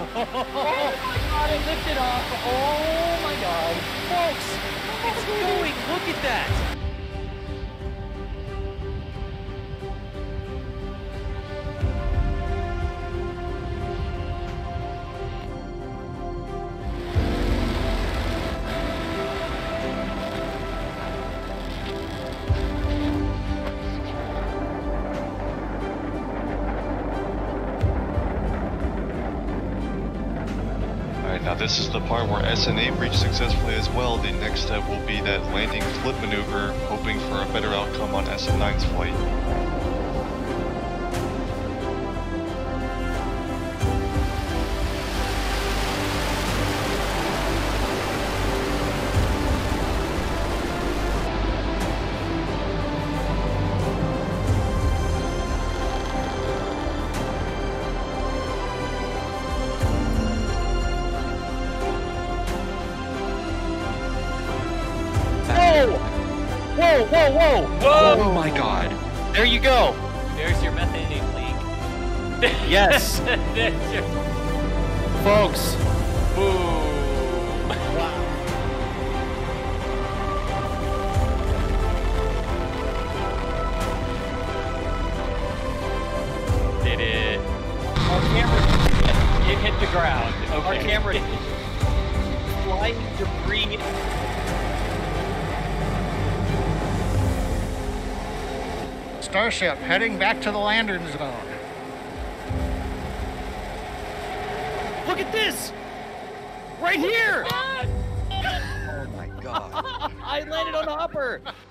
my god, it lifted off. Oh my god. Folks, it's going. Look at that. Now this is the part where SNA breached successfully as well. The next step will be that landing flip maneuver, hoping for a better outcome on SF9's flight. Whoa, whoa, whoa! Whoa! Oh my god. There you go. There's your methane leak. Yes. There's your... Folks. Boom. Wow. Did it? Our camera. It hit the ground. Okay. Our camera. Flying debris. Starship heading back to the landing zone. Look at this! Right here! Oh my god. I landed on the hopper!